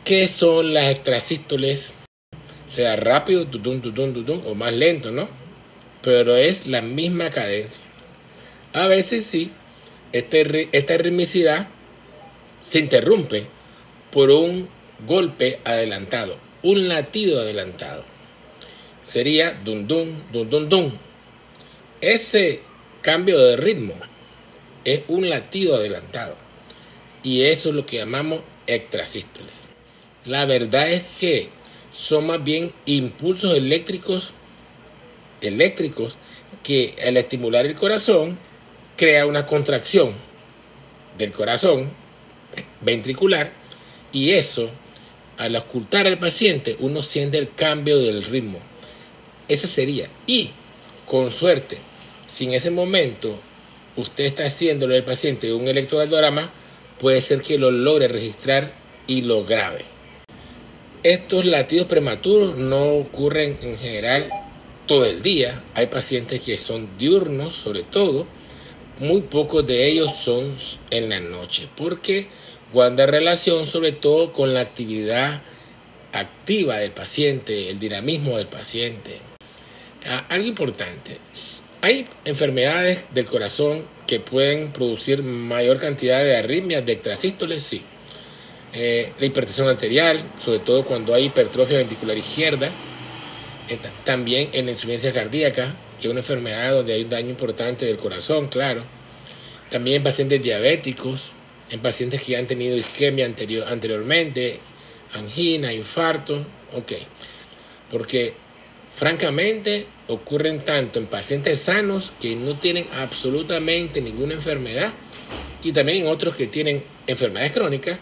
¿Qué son las extrasístoles? Sea rápido, tutum, tutum, tutum, o más lento, ¿no? Pero es la misma cadencia. A veces sí, esta ritmicidad se interrumpe por un golpe adelantado, un latido adelantado. Sería dum dum, dum dum dum. Ese cambio de ritmo es un latido adelantado. Y eso es lo que llamamos extrasístoles. La verdad es que son más bien impulsos eléctricos que al estimular el corazón crea una contracción del corazón ventricular, y eso, al ocultar al paciente, uno siente el cambio del ritmo. Eso sería. Y con suerte, si en ese momento usted está haciéndole al paciente un electrocardiograma, puede ser que lo logre registrar y lo grabe. Estos latidos prematuros no ocurren en general todo el día. Hay pacientes que son diurnos, sobre todo. Muy pocos de ellos son en la noche, porque guarda relación sobre todo con la actividad activa del paciente, el dinamismo del paciente. Algo importante, hay enfermedades del corazón que pueden producir mayor cantidad de arritmias, de extrasístoles, sí. La hipertensión arterial, sobre todo cuando hay hipertrofia ventricular izquierda. También en la insuficiencia cardíaca, que es una enfermedad donde hay un daño importante del corazón, claro. También en pacientes diabéticos, en pacientes que han tenido isquemia anteriormente, angina, infarto, ok. Porque francamente ocurren tanto en pacientes sanos que no tienen absolutamente ninguna enfermedad, y también en otros que tienen enfermedades crónicas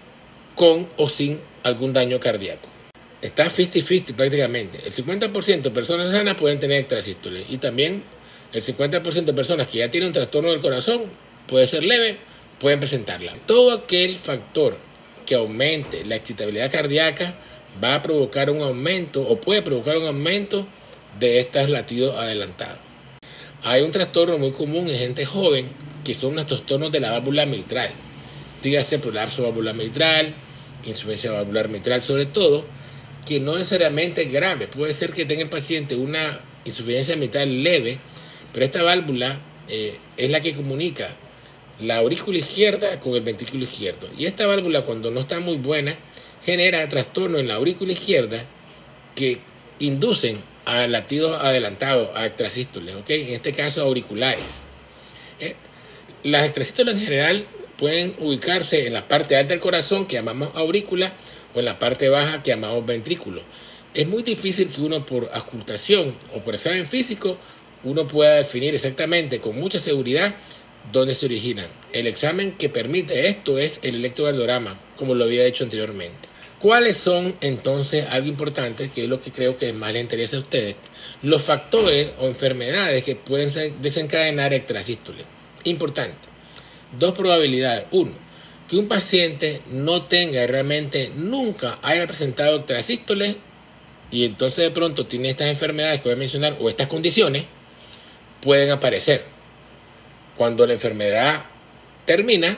con o sin algún daño cardíaco. Está 50-50 prácticamente. El 50% de personas sanas pueden tener extrasístoles, y también el 50% de personas que ya tienen un trastorno del corazón, puede ser leve, pueden presentarla. Todo aquel factor que aumente la excitabilidad cardíaca va a provocar un aumento, o puede provocar un aumento de estos latidos adelantados. Hay un trastorno muy común en gente joven, que son los trastornos de la válvula mitral. Dígase prolapso valvular mitral, insuficiencia valvular mitral sobre todo, que no necesariamente es grave. Puede ser que tenga el paciente una insuficiencia mitral leve, pero esta válvula es la que comunica la aurícula izquierda con el ventrículo izquierdo. Y esta válvula, cuando no está muy buena, genera trastornos en la aurícula izquierda que inducen a latidos adelantados, a extrasístoles, ¿ok? En este caso auriculares. Las extrasístoles en general pueden ubicarse en la parte alta del corazón, que llamamos aurícula, o en la parte baja, que llamamos ventrículo. Es muy difícil que uno, por auscultación o por examen físico, uno pueda definir exactamente con mucha seguridad dónde se originan. El examen que permite esto es el electrocardiograma, como lo había dicho anteriormente. ¿Cuáles son entonces, algo importante, que es lo que creo que más les interesa a ustedes, los factores o enfermedades que pueden desencadenar extrasístoles? Importante. Dos probabilidades. Uno, que un paciente no tenga realmente, nunca haya presentado extrasístoles, y entonces de pronto tiene estas enfermedades que voy a mencionar, o estas condiciones pueden aparecer. Cuando la enfermedad termina,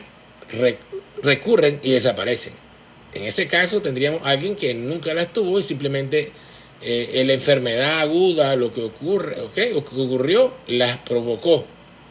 recurren y desaparecen. En ese caso tendríamos a alguien que nunca las tuvo, y simplemente la enfermedad aguda, lo que ocurre, ¿okay? O que ocurrió, las provocó.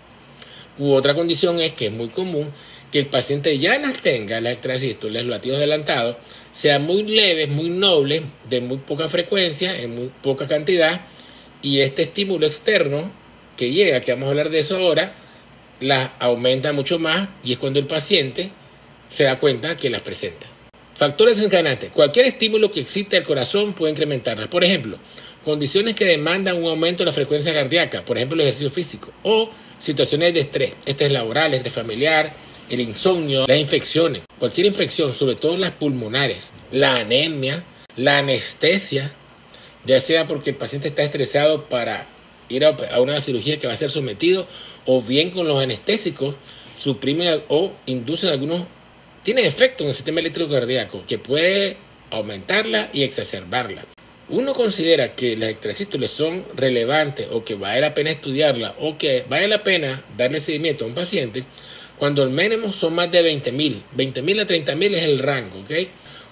U otra condición es que es muy común que el paciente ya las tenga, las extrasístoles, los latidos adelantados, sean muy leves, muy nobles, de muy poca frecuencia, en muy poca cantidad, y este estímulo externo que llega, que vamos a hablar de eso ahora, las aumenta mucho más, y es cuando el paciente se da cuenta que las presenta. Factores desencadenantes. Cualquier estímulo que excite el corazón puede incrementarlas. Por ejemplo, condiciones que demandan un aumento de la frecuencia cardíaca, por ejemplo el ejercicio físico, o situaciones de estrés laboral, estrés familiar, el insomnio, las infecciones, cualquier infección, sobre todo las pulmonares, la anemia, la anestesia, ya sea porque el paciente está estresado para ir a una cirugía que va a ser sometido, o bien con los anestésicos suprimen o inducen algunos, tienen efecto en el sistema eléctrico cardíaco que puede aumentarla y exacerbarla. Uno considera que las extrasístoles son relevantes, o que vale la pena estudiarla, o que vale la pena darle seguimiento a un paciente cuando al mínimo son más de 20.000. 20.000 a 30.000 es el rango, ¿ok?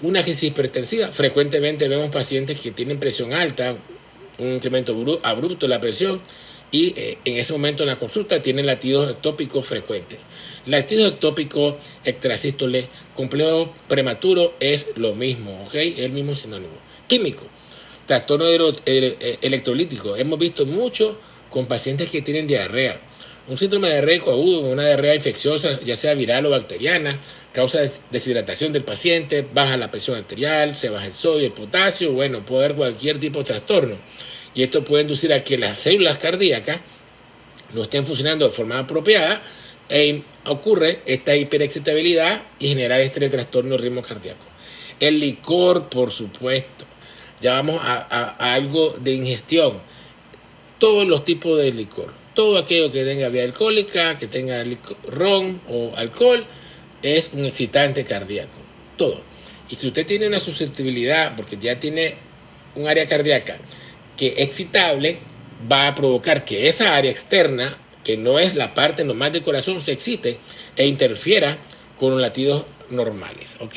Una crisis hipertensiva, frecuentemente vemos pacientes que tienen presión alta, un incremento abrupto de la presión, y en ese momento en la consulta tienen latidos ectópicos frecuentes. Latidos ectópicos, extrasístole, complejo prematuro es lo mismo, ¿ok? Es el mismo sinónimo. Químico, trastorno electrolítico. Hemos visto mucho con pacientes que tienen diarrea. Un síndrome diarreico agudo, una diarrea infecciosa, ya sea viral o bacteriana, causa deshidratación del paciente, baja la presión arterial, se baja el sodio, el potasio, bueno, puede haber cualquier tipo de trastorno. Y esto puede inducir a que las células cardíacas no estén funcionando de forma apropiada e ocurre esta hiperexcitabilidad y generar este trastorno del ritmo cardíaco. El licor, por supuesto. Ya vamos a algo de ingestión. Todos los tipos de licor. Todo aquello que tenga vía alcohólica, que tenga ron o alcohol, es un excitante cardíaco. Todo. Y si usted tiene una susceptibilidad, porque ya tiene un área cardíaca que es excitable, va a provocar que esa área externa, que no es la parte normal del corazón, se excite e interfiera con los latidos normales. ¿Ok?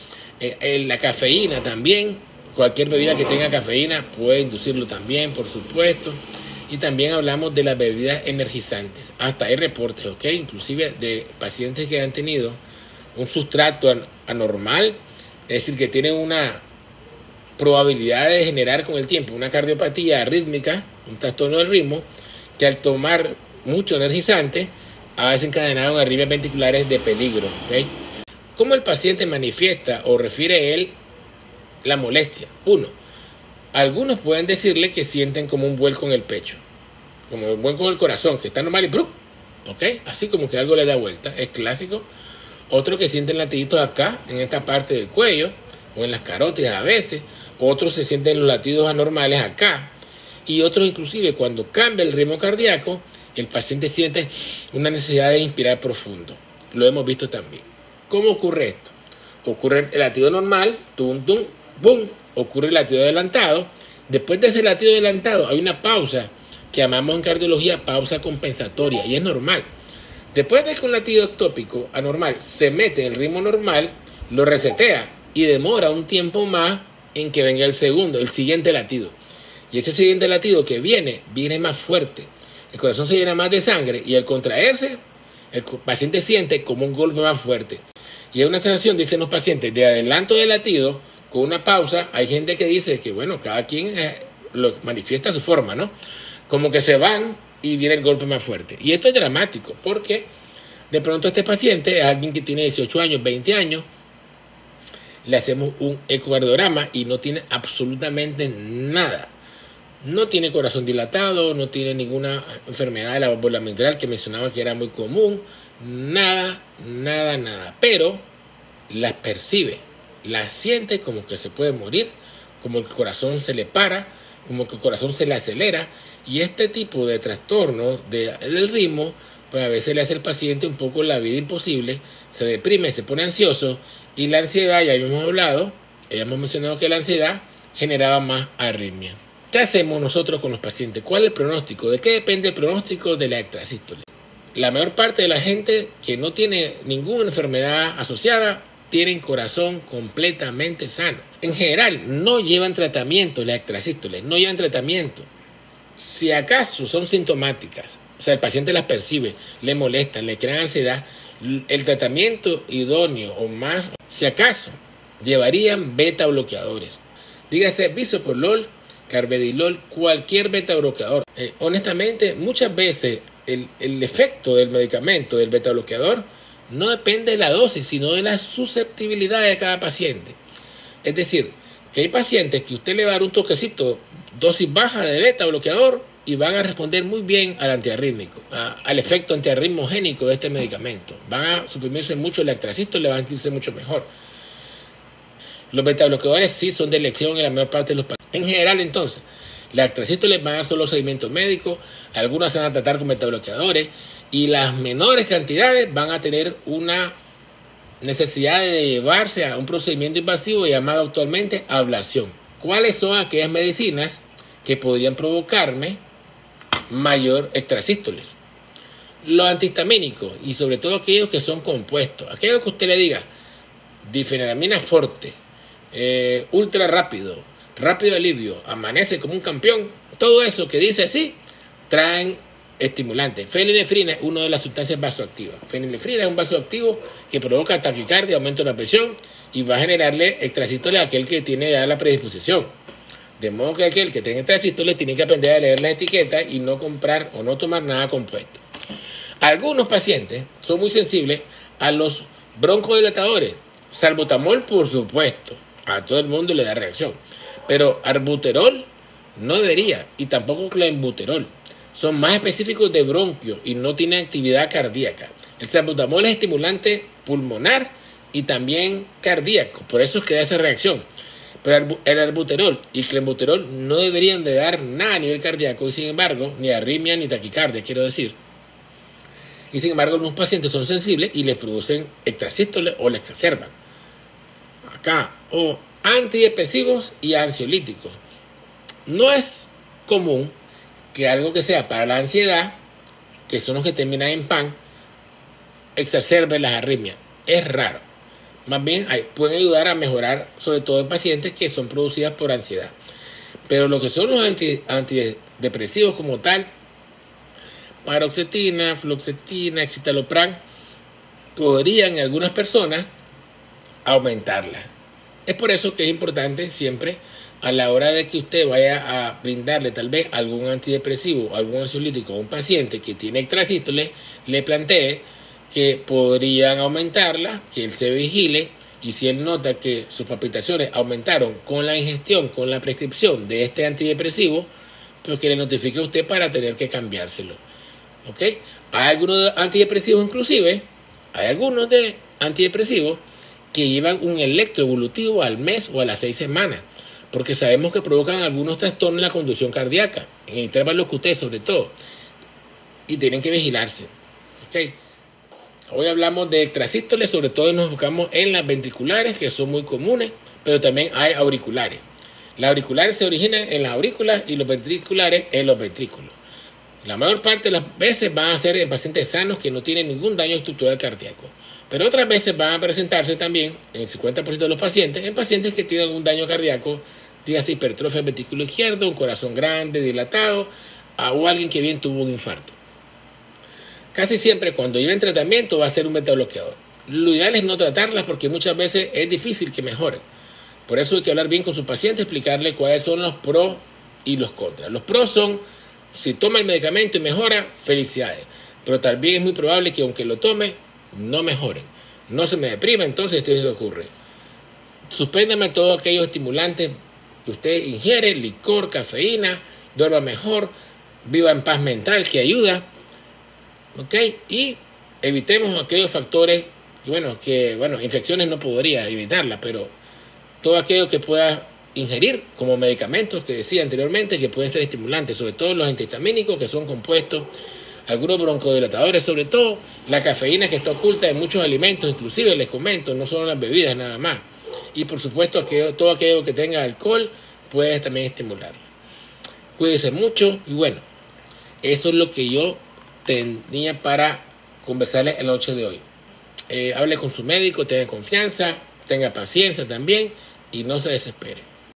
La cafeína también, cualquier bebida que tenga cafeína puede inducirlo también, por supuesto. Y también hablamos de las bebidas energizantes. Hasta hay reportes, ¿ok? Inclusive de pacientes que han tenido un sustrato anormal, es decir, que tienen una probabilidad de generar con el tiempo una cardiopatía arrítmica, un trastorno del ritmo, que al tomar mucho energizante ha desencadenado arritmias ventriculares de peligro. ¿Okay? ¿Cómo el paciente manifiesta o refiere él la molestia? Uno, algunos pueden decirle que sienten como un vuelco en el pecho, como un vuelco en el corazón, que está normal y ¡prum! ¿Ok? Así como que algo le da vuelta, es clásico. Otros que sienten latiditos acá, en esta parte del cuello, o en las carótidas a veces. Otros se sienten los latidos anormales acá. Y otros inclusive cuando cambia el ritmo cardíaco, el paciente siente una necesidad de inspirar profundo. Lo hemos visto también. ¿Cómo ocurre esto? Ocurre el latido normal, tum, tum, boom, ocurre el latido adelantado. Después de ese latido adelantado hay una pausa que llamamos en cardiología pausa compensatoria y es normal. Después de que un latido ectópico anormal se mete en el ritmo normal, lo resetea y demora un tiempo más en que venga el siguiente latido. Y ese siguiente latido que viene más fuerte. El corazón se llena más de sangre y al contraerse, el paciente siente como un golpe más fuerte. Y es una sensación, dicen los pacientes, de adelanto del latido con una pausa. Hay gente que dice que, bueno, cada quien lo manifiesta a su forma, ¿no? Como que se van y viene el golpe más fuerte. Y esto es dramático porque de pronto este paciente es alguien que tiene 18 años, 20 años, le hacemos un ecocardiograma y no tiene absolutamente nada. No tiene corazón dilatado, no tiene ninguna enfermedad de la válvula mitral que mencionaba que era muy común. Nada. Pero las percibe, las siente como que se puede morir, como que el corazón se le para, como que el corazón se le acelera. Y este tipo de trastorno del ritmo, pues a veces le hace al paciente un poco la vida imposible, se deprime, se pone ansioso. Y la ansiedad, ya hemos hablado, ya hemos mencionado que la ansiedad generaba más arritmia. ¿Qué hacemos nosotros con los pacientes? ¿Cuál es el pronóstico? ¿De qué depende el pronóstico de la extrasístole? La mayor parte de la gente que no tiene ninguna enfermedad asociada tienen corazón completamente sano. En general, no llevan tratamiento las extrasístoles, no llevan tratamiento. Si acaso son sintomáticas, o sea, el paciente las percibe, le molestan, le crean ansiedad, el tratamiento idóneo o más, si acaso, llevarían beta bloqueadores. Dígase bisoprolol, carvedilol, cualquier beta bloqueador. Honestamente, muchas veces el efecto del medicamento, del beta bloqueador, no depende de la dosis, sino de la susceptibilidad de cada paciente. Es decir, que hay pacientes que usted le va a dar un toquecito, dosis baja de beta bloqueador, y van a responder muy bien al antiarrítmico, al efecto antiarritmogénico de este medicamento. Van a suprimirse mucho el extrasístole, van a sentirse mucho mejor. Los beta bloqueadores sí son de elección en la mayor parte de los pacientes. En general, entonces, las extrasístoles van a dar solo seguimiento médico, algunas se van a tratar con beta bloqueadores y las menores cantidades van a tener una necesidad de llevarse a un procedimiento invasivo llamado actualmente ablación. ¿Cuáles son aquellas medicinas que podrían provocarme mayor extrasístole? Los antihistamínicos y sobre todo aquellos que son compuestos, aquellos que usted le diga difenidramina forte, ultra rápido, rápido alivio, amanece como un campeón, todo eso que dice así, traen estimulantes. Fenilefrina es una de las sustancias vasoactivas. Fenilefrina es un vasoactivo que provoca taquicardia, aumento de la presión y va a generarle extrasístoles a aquel que tiene ya la predisposición. De modo que aquel que tenga extrasístoles tiene que aprender a leer las etiquetas y no comprar o no tomar nada compuesto. Algunos pacientes son muy sensibles a los broncodilatadores. Salbutamol, por supuesto, a todo el mundo le da reacción. Pero albuterol no debería, y tampoco clenbuterol. Son más específicos de bronquio y no tienen actividad cardíaca. El salbutamol es estimulante pulmonar y también cardíaco, por eso es que da esa reacción. Pero el albuterol y clenbuterol no deberían de dar nada a nivel cardíaco y sin embargo, ni arritmia ni taquicardia, quiero decir. Y sin embargo, algunos pacientes son sensibles y les producen extrasístoles o le exacerban. Acá, o antidepresivos y ansiolíticos. No es común que algo que sea para la ansiedad, que son los que terminan en PAN, exacerbe las arritmias. Es raro. Más bien pueden ayudar a mejorar, sobre todo en pacientes que son producidas por ansiedad. Pero lo que son los antidepresivos como tal, paroxetina, fluoxetina, escitalopram, podrían en algunas personas aumentarla. Es por eso que es importante siempre a la hora de que usted vaya a brindarle tal vez algún antidepresivo, algún ansiolítico a un paciente que tiene extrasístoles, le plantee que podrían aumentarla, que él se vigile y si él nota que sus palpitaciones aumentaron con la ingestión, con la prescripción de este antidepresivo, pues que le notifique a usted para tener que cambiárselo. ¿Ok? Hay algunos antidepresivos inclusive, hay algunos de antidepresivos que llevan un electroevolutivo al mes o a las 6 semanas, porque sabemos que provocan algunos trastornos en la conducción cardíaca, en el intervalo QT sobre todo, y tienen que vigilarse. ¿Ok? Hoy hablamos de extrasístoles, sobre todo nos enfocamos en las ventriculares, que son muy comunes, pero también hay auriculares. Las auriculares se originan en las aurículas y los ventriculares en los ventrículos. La mayor parte de las veces van a ser en pacientes sanos que no tienen ningún daño estructural cardíaco. Pero otras veces van a presentarse también, en el 50% de los pacientes, en pacientes que tienen algún daño cardíaco, dígase hipertrofia del ventrículo izquierdo, un corazón grande, dilatado, o alguien que bien tuvo un infarto. Casi siempre cuando lleven tratamiento va a ser un beta bloqueador. Lo ideal es no tratarlas porque muchas veces es difícil que mejoren. Por eso hay que hablar bien con su paciente, explicarle cuáles son los pros y los contras. Los pros son, si toma el medicamento y mejora, felicidades. Pero también es muy probable que aunque lo tome, no mejore. No se me deprima, entonces esto es lo que ocurre. Suspéndame todos aquellos estimulantes que usted ingiere, licor, cafeína, duerma mejor, viva en paz mental que ayuda. ¿Ok? Y evitemos aquellos factores, infecciones no podría evitarlas, pero todo aquello que pueda ingerir como medicamentos que decía anteriormente que pueden ser estimulantes, sobre todo los antihistamínicos que son compuestos, algunos broncodilatadores, sobre todo la cafeína que está oculta en muchos alimentos, inclusive les comento, no solo las bebidas nada más. Y por supuesto todo aquello que tenga alcohol puede también estimularlo. Cuídese mucho y bueno, eso es lo que yo tenía para conversarles en la noche de hoy. Hable con su médico, tenga confianza, tenga paciencia también y no se desespere.